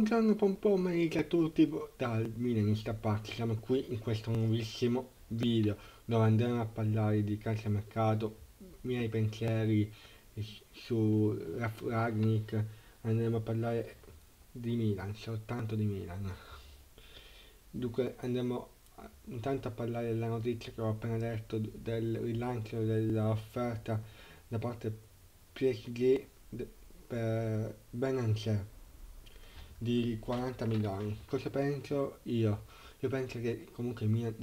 Buongiorno pomeriggio a tutti dal Milanista Park, siamo qui in questo nuovissimo video dove andremo a parlare di calciomercato, miei pensieri su Ralf Rangnick, andremo a parlare di Milan, soltanto di Milan. Dunque andremo intanto a parlare della notizia che ho appena letto del rilancio dell'offerta da parte PSG per Benancer di 40 milioni. Cosa penso io? Io penso che comunque il Milan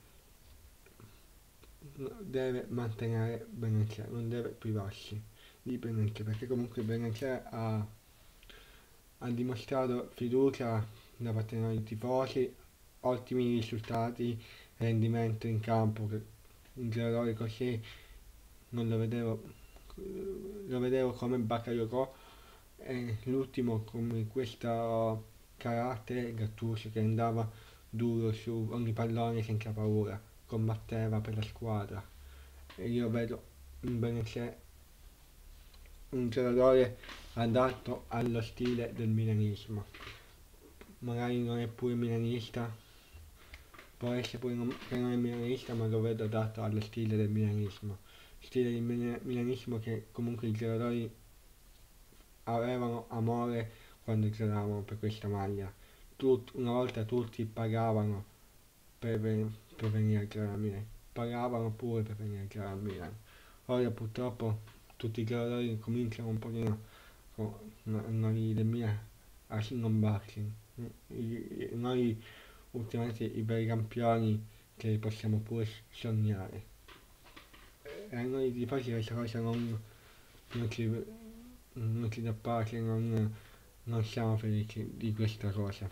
deve mantenere Bennacer, non deve privarsi di Bennacer, perché comunque Bennacer ha dimostrato fiducia da parte di noi tifosi, ottimi risultati, rendimento in campo, che un giocatore così non lo vedevo come Bakayoko, e l'ultimo come questo carattere Gattuso che andava duro su ogni pallone senza paura, combatteva per la squadra, e io vedo in Benessè un giocatore adatto allo stile del milanismo. Magari non è pure milanista, può essere pure che non è milanista, ma lo vedo adatto allo stile del milanismo. Stile del milanismo che comunque i giocatori avevano amore quando giocavano per questa maglia. Una volta tutti pagavano per venire a giocare al Milan, pagavano pure per venire a giocare al Milan. Ora purtroppo tutti i giocatori cominciano un pochino con noi del Milan a sgombarsi. Noi ultimamente i veri campioni che li possiamo pure sognare. E a noi tifosi questa cosa non ci, non ci dà pace, non siamo felici di questa cosa.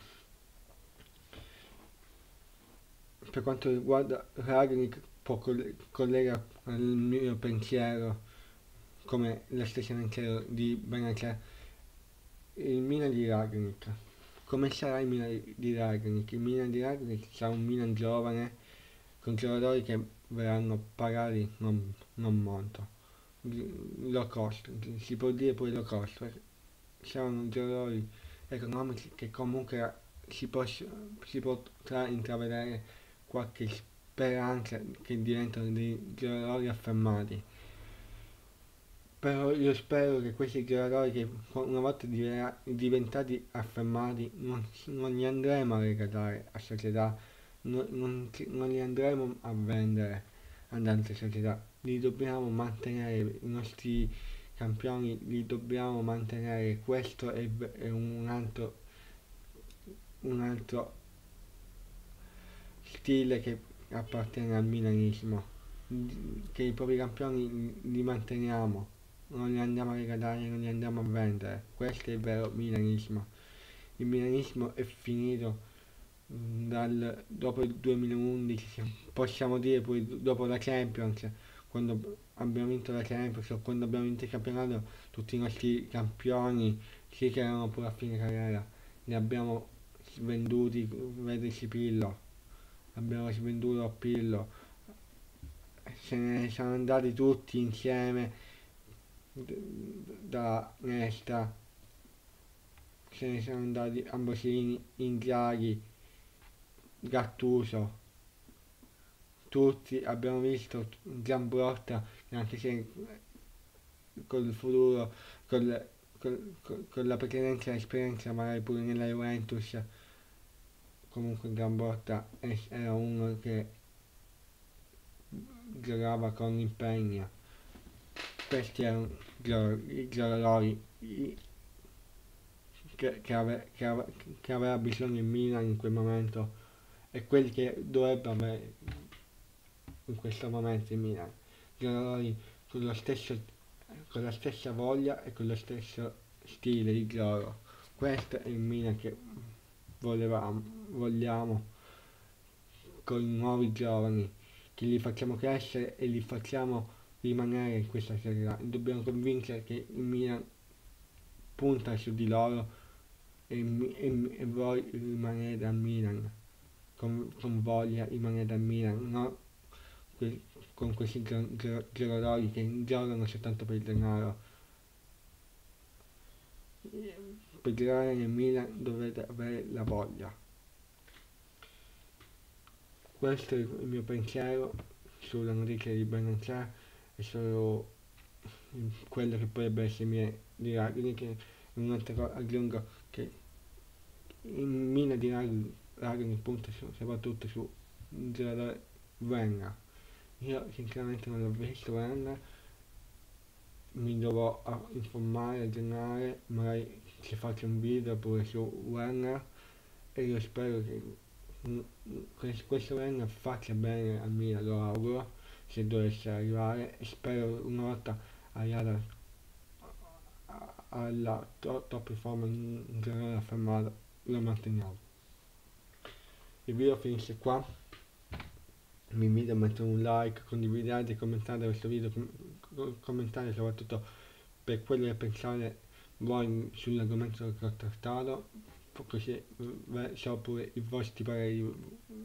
Per quanto riguarda Ragnick, può collega al mio pensiero, come lo stesso pensiero di Benacer, il Milan di Ragnick. Come sarà il Milan di Ragnick? Il Milan di Ragnick sarà un Milan giovane, con giocatori che verranno pagati non molto. Low cost, si può dire pure low cost, saranno giocatori economici che comunque si potrà intravedere qualche speranza che diventano dei giocatori affermati. Però io spero che questi giocatori che una volta diventati affermati non li andremo a regalare a società, non li andremo a vendere ad altre società, li dobbiamo mantenere, i nostri campioni li dobbiamo mantenere, questo è un altro stile che appartiene al milanismo, che i propri campioni li manteniamo, non li andiamo a regalare, non li andiamo a vendere, questo è il vero milanismo. Il milanismo è finito dopo il 2011, possiamo dire poi dopo la Champions, quando abbiamo vinto la Champions o quando abbiamo vinto il campionato, tutti i nostri campioni, sì che erano pure a fine carriera, li abbiamo svenduti, vedi Pillo, abbiamo svenduto a Pillo, se ne sono andati tutti insieme da Nesta, se ne sono andati Ambrosini, Inzaghi, Gattuso, tutti abbiamo visto Zambrotta, che anche se col futuro, con la precedente esperienza magari pure nella Juventus, comunque Zambrotta era uno che giocava con impegno. Questi erano i giocatori che aveva bisogno il Milan in quel momento, e quelli che dovrebbe avere in questo momento il Milan. Giocatori con con la stessa voglia e con lo stesso stile di gioco. Questo è il Milan che vogliamo, con i nuovi giovani, che li facciamo crescere e li facciamo rimanere in questa Serie A. Dobbiamo convincere che il Milan punta su di loro e voi rimanete al Milan, con voglia rimanete al Milan, no con questi giocatori che giocano soltanto per il denaro. per girare nel Milan dovete avere la voglia. Questo è il mio pensiero sulla notizia di Benacer e su quello che potrebbe essere i miei diagnosi, che un'altra cosa aggiungo che in Milan diagnosi punta soprattutto su un giocatore Wenger. Io sinceramente non l'ho visto Wenger, mi dovrò informare, aggiornare, magari ci faccio un video pure su Wenger e io spero che questo Wenger faccia bene a Milan, lo auguro, se dovesse arrivare, e spero una volta arrivata alla top forma in generale affermato lo manteniamo. Il video finisce qua, vi invito a mettere un like, condividete, commentate questo video, commentate soprattutto per quello che pensate voi sull'argomento che ho trattato, così so pure i vostri pareri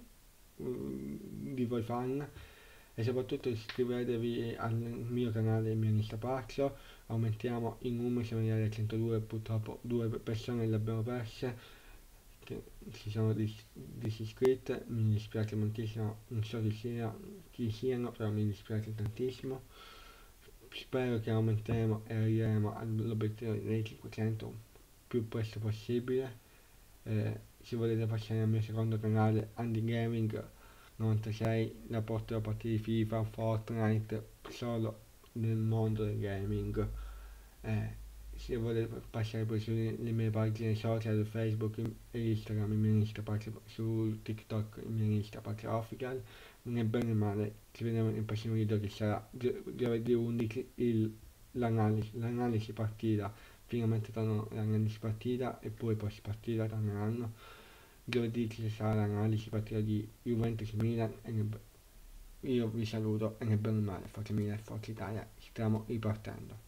di voi fan, e soprattutto iscrivetevi al mio canale Milanista Pazzo. Aumentiamo i numeri, siamo arrivati a 102, purtroppo 2 persone le abbiamo perse che si sono disiscritte, mi dispiace moltissimo, non so chi siano, però mi dispiace tantissimo. Spero che aumenteremo e arriveremo all'obiettivo dei 500 più presto possibile. Se volete passare al mio secondo canale Andy Gaming 96, la porterò a partire di FIFA, Fortnite, solo nel mondo del gaming. Se volete passare poi sulle mie pagine social, Facebook e Instagram, il Milanista Pazzo, su TikTok il Milanista Pazzo Official, non è bene male, ci vediamo nel prossimo video che sarà giovedì 11 l'analisi partita, finalmente torno l'analisi partita e poi post partita torneranno. Giovedì ci sarà l'analisi partita di Juventus Milan e io vi saluto e nel bene o male, Forza Milan e Forza Italia, stiamo ripartendo.